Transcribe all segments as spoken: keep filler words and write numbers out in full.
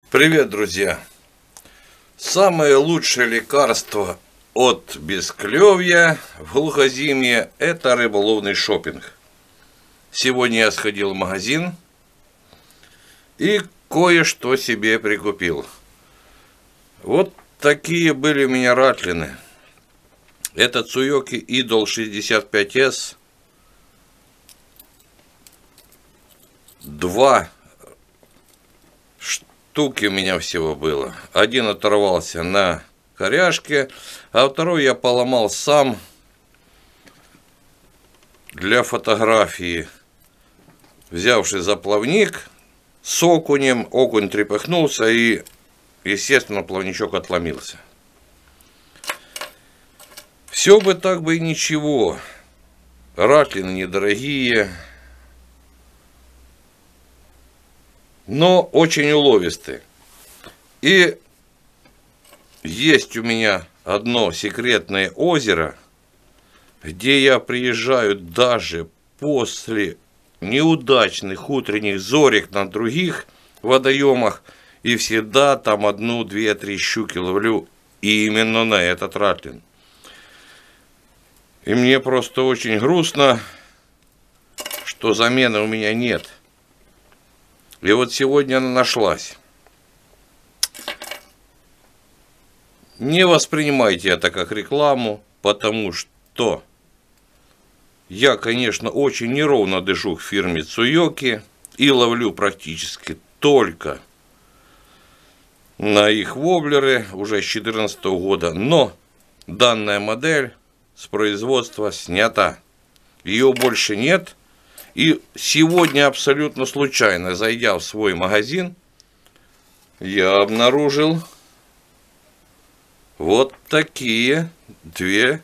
Привет, друзья! Самое лучшее лекарство от бесклевья в глухозимье – это рыболовный шопинг. Сегодня я сходил в магазин и кое-что себе прикупил. Вот такие были у меня ратлины. Это Tsuyoki Idol шестьдесят пять эс. Два штуки у меня всего было. Один оторвался на коряшке, а второй я поломал сам для фотографии, взявший за плавник с окунем. Окунь трепыхнулся и, естественно, плавничок отломился. Все бы так бы и ничего. Ратлины недорогие, но очень уловистые. И есть у меня одно секретное озеро, где я приезжаю даже после неудачных утренних зорек на других водоемах и всегда там одну, две, три щуки ловлю именно на этот ратлин. И мне просто очень грустно, что замены у меня нет. И вот сегодня она нашлась. Не воспринимайте это как рекламу, потому что я, конечно, очень неровно дышу в фирме Tsuyoki и ловлю практически только на их воблеры уже с две тысячи четырнадцатого года. Но данная модель с производства снята. Ее больше нет. И сегодня абсолютно случайно, зайдя в свой магазин, я обнаружил вот такие две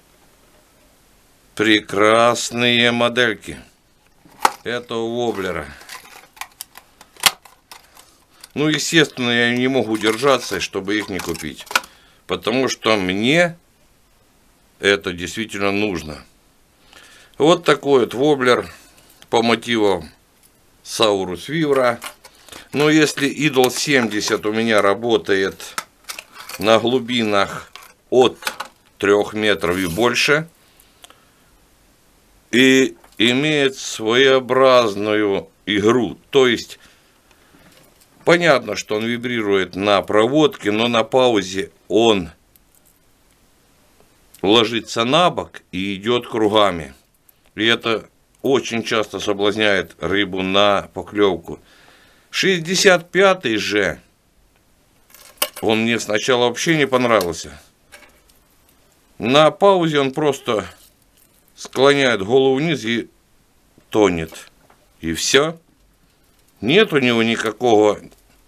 прекрасные модельки этого воблера. Ну, естественно, я не могу удержаться, чтобы их не купить, потому что мне это действительно нужно. Вот такой вот воблер по мотивам Saurus Vivra. Но если Idol семьдесят у меня работает на глубинах от трёх метров и больше и имеет своеобразную игру, то есть понятно, что он вибрирует на проводке, но на паузе он ложится на бок и идет кругами. И это очень часто соблазняет рыбу на поклевку. шестьдесят пятый же, он мне сначала вообще не понравился. На паузе он просто склоняет голову вниз и тонет. И все. Нет у него никакого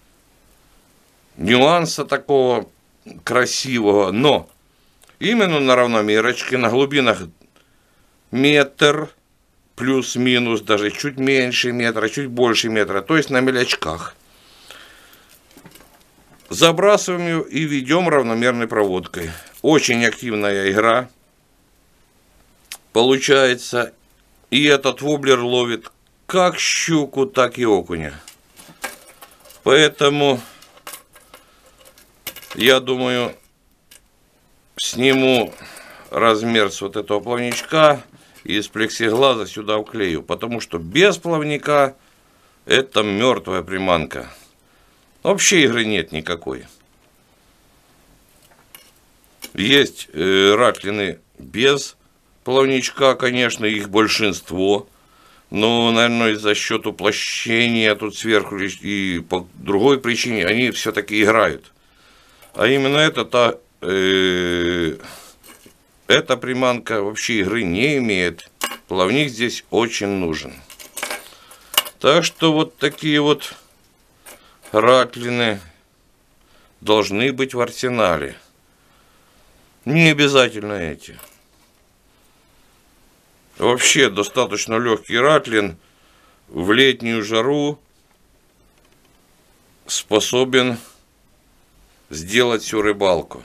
нюанса такого красивого. Но именно на равномерочке, на глубинах метр, плюс-минус, даже чуть меньше метра, чуть больше метра, то есть на мелячках. Забрасываем ее и ведем равномерной проводкой. Очень активная игра получается. И этот воблер ловит как щуку, так и окуня. Поэтому я думаю, сниму размер с вот этого плавничка и из плексиглаза сюда вклею, потому что без плавника это мертвая приманка. Вообще игры нет никакой. Есть э, ратлины без плавничка, конечно, их большинство, но, наверное, за счет уплощения тут сверху и по другой причине они все-таки играют. А именно это та э, эта приманка вообще игры не имеет. Плавник здесь очень нужен. Так что вот такие вот ратлины должны быть в арсенале. Не обязательно эти. Вообще достаточно легкий ратлин в летнюю жару способен сделать всю рыбалку.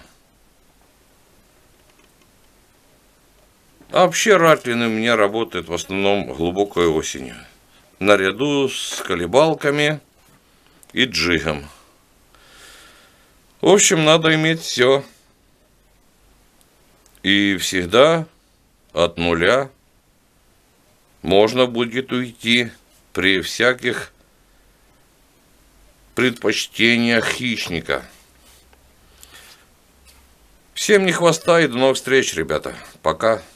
А вообще ратлины у меня работают в основном глубокой осенью, наряду с колебалками и джигом. В общем, надо иметь все. И всегда от нуля можно будет уйти при всяких предпочтениях хищника. Всем не хвоста и до новых встреч, ребята. Пока.